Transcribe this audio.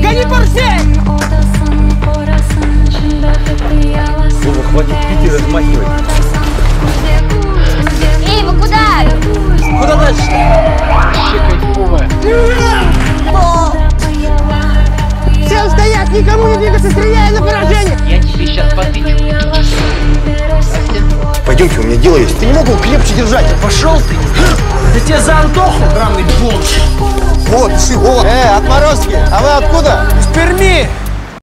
Гони парсей! Вова, хватит пить и размахивать. Эй, вы куда? Куда дальше? Вообще кайфовая. Всем стоять, никому не двигаться, стреляй на поражение! Я тебе сейчас потычу. Пойдемте, у меня дело есть. Ты не мог его крепче держать? Пошел ты! Да тебе за Антоху! Драмный бомж. Вот, пиши, Вова. Отморозки, а вы откуда? Из Перми!